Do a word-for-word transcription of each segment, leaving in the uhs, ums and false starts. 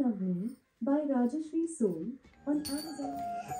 Navneet by Rajashri Soul on Amazon.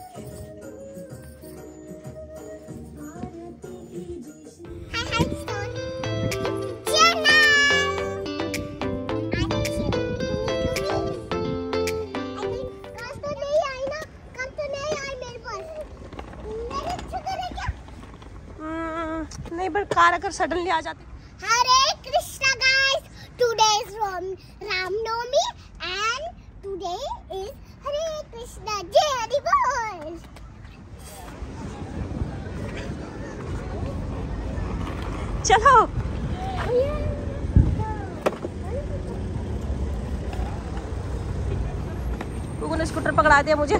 नहीं पर car अगर सडनली आ जाती। Hare Krishna guys, today is Ramnavami and today is Hare Krishna जय हरि बोल। चलो लोगों ने स्कूटर पकड़ा दिया मुझे,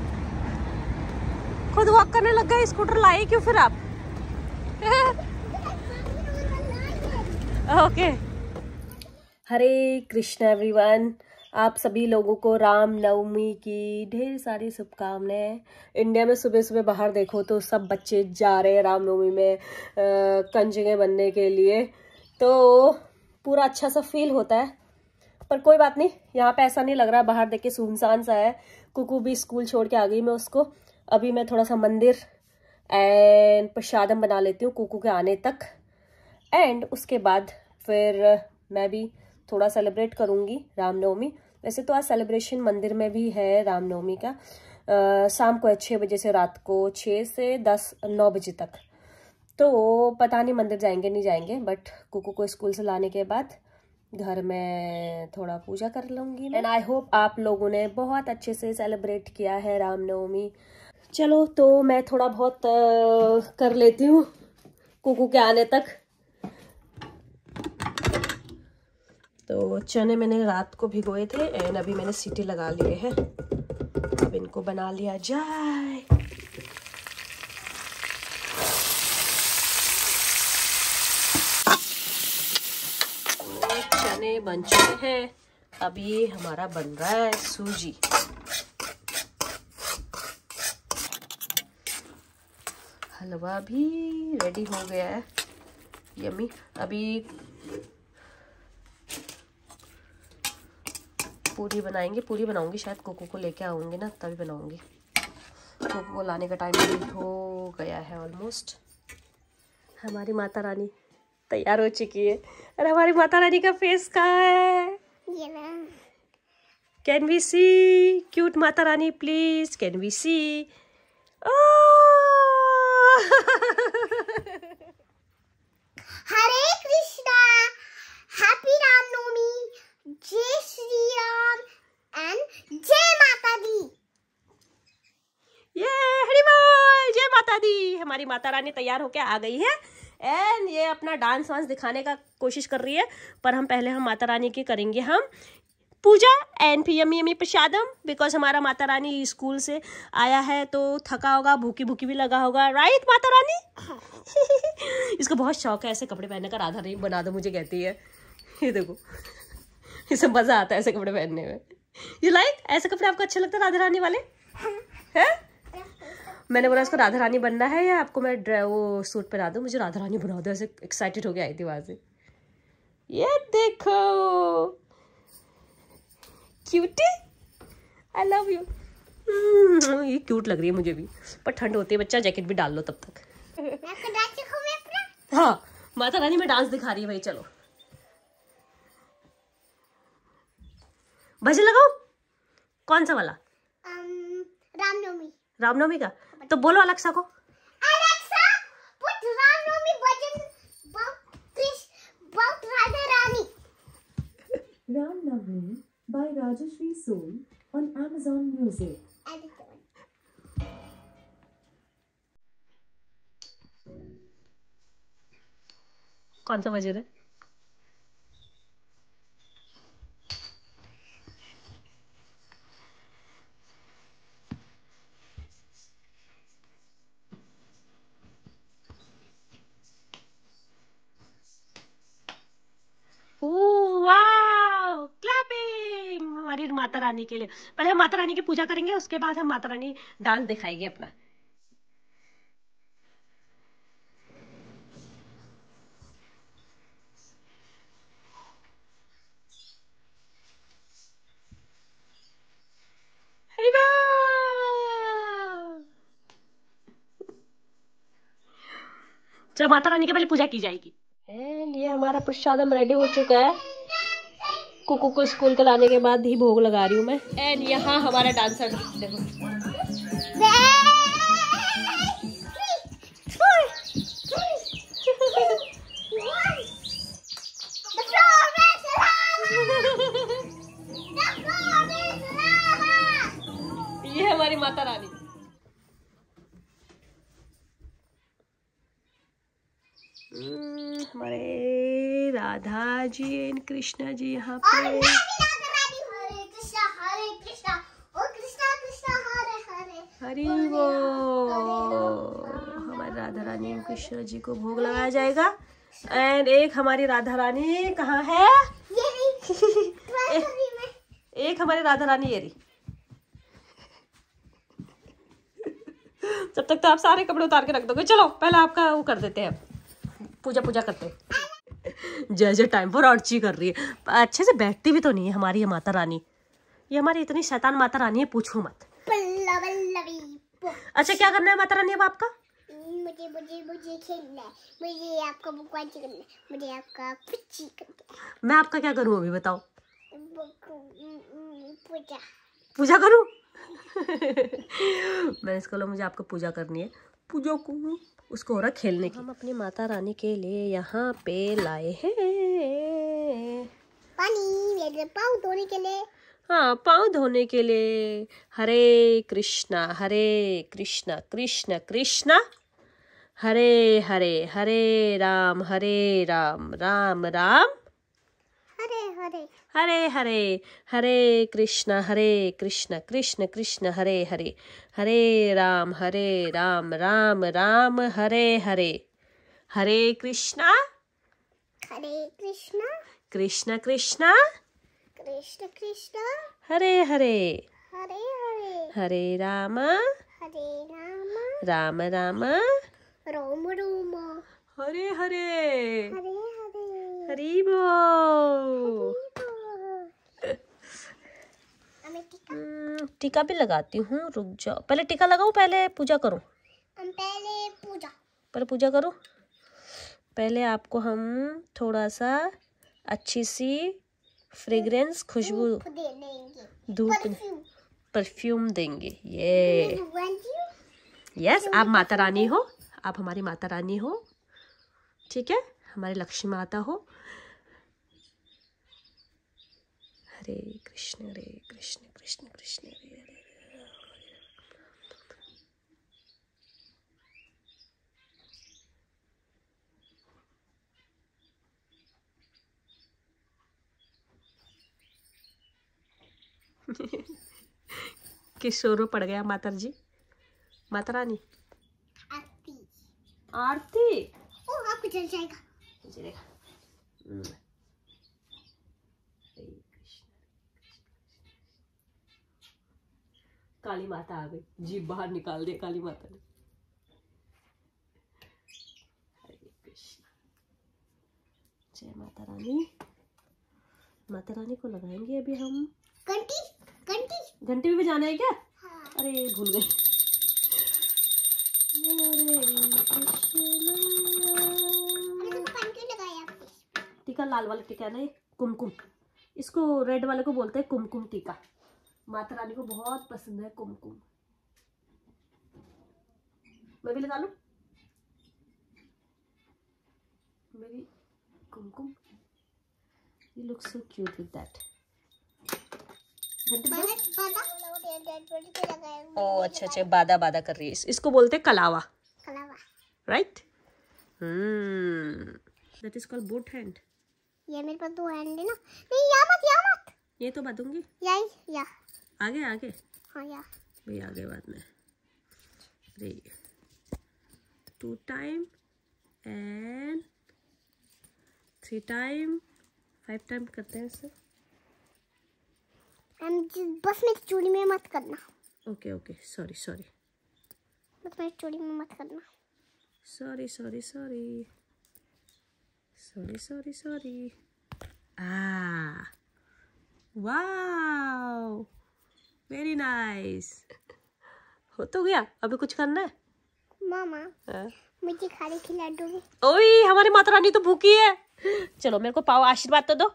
खुद वॉक करने लग गए। स्कूटर लाए क्यों फिर आप? ओके। हरे कृष्णा एवरीवन, आप सभी लोगों को राम नवमी की ढेर सारी शुभकामनाएं। इंडिया में सुबह सुबह बाहर देखो तो सब बच्चे जा रहे हैं रामनवमी में कंजके बनने के लिए, तो पूरा अच्छा सा फील होता है। पर कोई बात नहीं, यहाँ पे ऐसा नहीं लग रहा। बाहर देख के सुनसान सा है। कुकू भी स्कूल छोड़ के आ गई मैं उसको। अभी मैं थोड़ा सा मंदिर एंड प्रसादम बना लेती हूँ कुकू के आने तक, एंड उसके बाद फिर मैं भी थोड़ा सेलिब्रेट करूँगी रामनवमी। वैसे तो आज सेलिब्रेशन मंदिर में भी है रामनवमी का। आ, शाम को है छः बजे से रात को छः से दस नौ बजे तक। तो पता नहीं मंदिर जाएंगे नहीं जाएंगे, बट कुकू को स्कूल से लाने के बाद घर में थोड़ा पूजा कर लूँगी। एंड आई होप आप लोगों ने बहुत अच्छे से सेलिब्रेट किया है रामनवमी। चलो तो मैं थोड़ा बहुत आ, कर लेती हूँ कुकू के आने तक। तो चने मैंने रात को भिगोए थे एंड अभी मैंने सीटी लगा लिए हैं। अब इनको बना लिया जाए। तो चने बन चुके हैं, अभी हमारा बन रहा है सूजी। हलवा भी रेडी हो गया है, यम्मी। अभी पूरी बनाएंगे, पूरी बनाऊंगी शायद। कोको को लेके आऊंगी ना तभी बनाऊंगी। कोको को लाने का टाइम भी हो गया है ऑलमोस्ट। हमारी माता रानी तैयार हो चुकी है। अरे हमारी माता रानी का फेस कहाँ है? ये ना, can we see cute Mata Rani please? Can we see? Hare Krishna, happy Ramnavami, जय श्री राम एंड जय माता दी। ये हरि बोल, जय माता दी। हमारी माता रानी तैयार होके आ गई है एंड ये अपना डांस वांस दिखाने का कोशिश कर रही है। पर हम पहले हम माता रानी की करेंगे हम पूजा एंड फिर यमी यमी प्रसादम, बिकॉज हमारा माता रानी स्कूल से आया है तो थका होगा, भूखी भूखी भी लगा होगा, राइट माता रानी? इसको बहुत शौक है ऐसे कपड़े पहनने का। राधा रानी बना दो मुझे कहती है। ये देखो, इसे मजा आता है ऐसे कपड़े पहनने में। यू लाइक ऐसे कपड़े? आपको अच्छे लगते हैं राधा रानी वाले? हैं? मैंने बोला इसको राधा रानी बनना है या आपको मैं वो सूट पहना दूं? मुझे राधा रानी बना दो। ऐसे एक्साइटेड हो गई आई थी वहां से। ये देखो क्यूटी, आई लव यू। ये क्यूट लग रही है मुझे भी, पर ठंड होती है बच्चा जैकेट भी डाल लो तब तक। हाँ, माता रानी में डांस दिखा रही है भाई। चलो भजन लगाओ। कौन सा वाला? um, रामनवमी। रामनवमी का तो बोलो अलेक्सा को। Alexa, put Ramnavami bhajan about Krishna about Radha Rani. Ram Navneet by Rajashri Soul on Amazon Music. कौन सा भजन है? हमारी माता रानी के लिए पहले हम माता रानी की पूजा करेंगे, उसके बाद हम माता रानी डांस दिखाएंगे अपना। चलो माता रानी की पहले पूजा की जाएगी। एंड ये हमारा प्रसादम रेडी हो चुका है। कुकू को स्कूल के लाने के बाद ही भोग लगा रही हूँ मैं। एंड यहाँ हमारा डांसर देखो। ये हमारी माता रानी। हमारे राधा जी एंड कृष्णा जी यहाँ पे। हरे कृष्णा हरे कृष्णा ओ कृष्णा कृष्णा हरे हरे हरि वो। हमारे राधा रानी एंड कृष्णा जी को भोग लगाया जाएगा। एंड एक हमारी राधा रानी कहाँ है? एक, एक हमारी राधा रानी ये रही। जब तक तो आप सारे कपड़े उतार के रख दोगे। चलो पहले आपका वो कर देते हैं, पूजा पूजा करते हैं। जय जय टाइम पर अर्ची कर रही है। अच्छे से बैठती भी तो नहीं है हमारी ये माता रानी। ये हमारी इतनी शैतान माता रानी है, पूछो मत। अच्छा क्या करना है माता रानी अब आपका? मुझे मुझे मुझे खेलना है, मुझे आपका बुकवाची करना है, मुझे आपका पिच्ची करना है। मैं आपका क्या करूँ अभी बताओ? पूजा पूजा करूँ? मैंने इसको बोला मुझे आपको पूजा करनी है, पूजा करूँ। उसको हो रहा खेलने की। हम अपनी माता रानी के लिए यहाँ पे लाए हैं पानी, मेरे पाँव धोने के लिए। हाँ पाँव धोने के लिए। हरे कृष्णा हरे कृष्णा कृष्ण कृष्ण हरे हरे हरे राम हरे राम राम राम हरे हरे हरे हरे हरे कृष्ण हरे कृष्ण कृष्ण कृष्ण हरे हरे हरे राम हरे राम राम राम हरे हरे हरे कृष्णा हरे कृष्णा कृष्ण कृष्ण कृष्ण कृष्ण हरे हरे हरे हरे हरे राम हरे राम राम राम रोम रोम हरे हरे हरे हरे हरि बोल। हम्म, टीका भी लगाती हूँ, रुक जाओ। पहले टीका लगाऊं पहले पूजा करूं? हम पहले पूजा पहले पूजा करूं। पहले आपको हम थोड़ा सा अच्छी सी फ्रेग्रेंस खुशबू धूप परफ्यूम देंगे। ये यस आप माता रानी हो, आप हमारी माता रानी हो, ठीक है, हमारी लक्ष्मी माता हो। हरे कृष्ण हरे कृष्ण कृष्ण कृष्ण हरे हरे। किस शोर में पड़ गया माता जी? माता रानी आरती आरती। ओ आपको जल जाएगा। काली माता आ गई, जीभ बाहर निकाल दे काली माता ने। हरे कृष्ण। जय माता रानी। माता रानी को लगाएंगे अभी हम घंटी घंटी घंटी भी बजाना है क्या? हाँ। अरे भूल गए। टीका लाल वाला टीका है ना, ये कुमकुम, इसको रेड वाले को बोलते हैं कुमकुम टीका। माता रानी को बहुत पसंद है कुमकुम। मैं भी लगा लूं मेरी कुमकुम। You look so cute with that. ओ अच्छा अच्छा बादा बादा कर रही है। इसको बोलते हैं कलावा, कलावा right? Hmm that is called boat hand. ये मेरे पास दो हैंड है ना। नहीं या मत या मत, ये तो बांधूंगी। या या आगे आगे हाँ या भाई आगे बाद में। Two time and three time five time करते हैं इससे। बस मेरी चूड़ी में मत करना। ओके ओके सॉरी सॉरी बस मेरी चूड़ी में मत करना। Sorry sorry sorry sorry sorry sorry. Ah wow very nice. हो तो गया, अभी कुछ करना है मामा? आ? मुझे खाने खिला दोगे? ओए हमारी माता रानी तो भूखी है। चलो मेरे को पाओ, आशीर्वाद तो दो।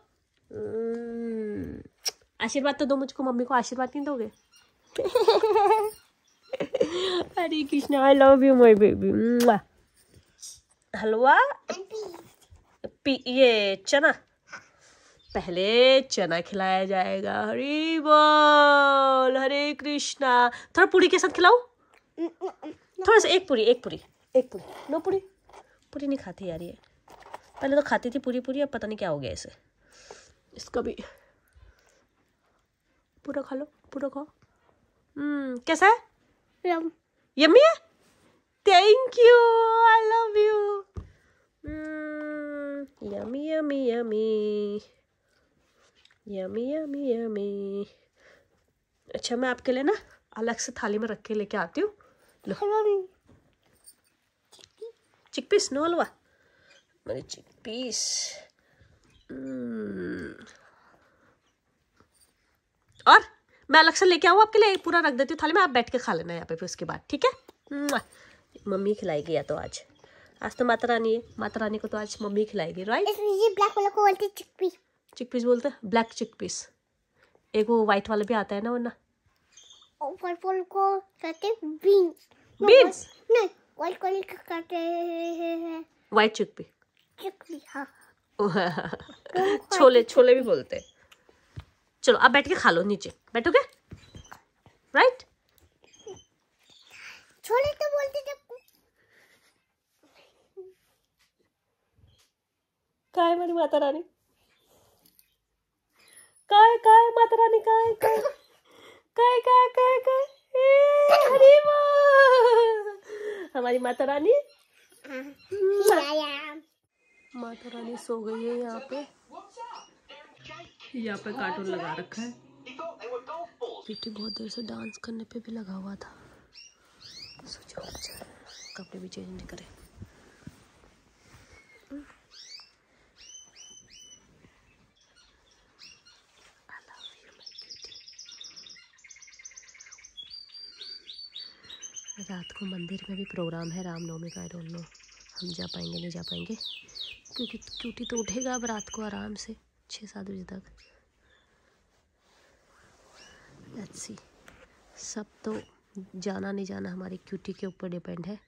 आशीर्वाद तो दो मुझको, मम्मी को आशीर्वाद नहीं दोगे? Hare Krishna, I love you my baby. हलवा पी, ये चना, पहले चना खिलाया जाएगा। हरी बोल, हरे कृष्णा। थोड़ा पूरी के साथ खिलाऊं? थोड़ा सा, एक पूरी एक पूरी एक पूरी नो पूरी पूरी नहीं खाती यार ये। पहले तो खाती थी पूरी पूरी, अब पता नहीं क्या हो गया इसे। इसका भी पूरा खा लो, पूरा खाओ। हम्म कैसा है? यम यम्मी है? Thank you, I love you. Yummy yummy yummy yummy yummy yummy. अच्छा मैं आपके लिए ना अलग से थाली में रख के लेके आती हूँ। लो चिकपीस, नो हलवा, मेरी चिकपीस। और मैं अलग से लेके आऊँ आपके लिए, पूरा रख देती हूँ थाली में, आप बैठ के खा लेना यहाँ पे फिर उसके बाद, ठीक है? मम्मी खिलाएगी या तो आज आज तो माता रानी है, माता रानी को तो आज मम्मी खिलाएगी, राइट? ये ब्लैक वाला को बोलते चिकपीस। चिकपीस बोलते हैं, ब्लैक चिकपीस। एक वो व्हाइट वाला भी आता है ना, वरना और पर्पल को कहते बीन्स। बीन्स नहीं, व्हाइट कलर का कहते हैं व्हाइट चिकपी। चिकपी, हाँ। छोले, छोले भी बोलते हैं। चलो आप बैठ के खा लो, नीचे बैठोगे, राइट? छोले तो बोलते थे। काय हमारी माता रानी, काय काय माता रानी, काय काय काय काय काय काय हरी माँ, हमारी माता रानी। माता रानी सो गई है यहाँ पे, यहाँ पे कार्टून लगा रखा है। पीटी बहुत देर से डांस करने पे भी लगा हुआ था। सोचो कपड़े भी चेंज नहीं करे। रात को मंदिर में भी प्रोग्राम है रामनवमी का, आई डोंट नो हम जा पाएंगे नहीं जा पाएंगे, क्योंकि क्यूटी तो उठेगा अब रात को आराम से छः सात बजे तक। लेट्स सी, सब तो जाना नहीं जाना हमारी क्यूटी के ऊपर डिपेंड है।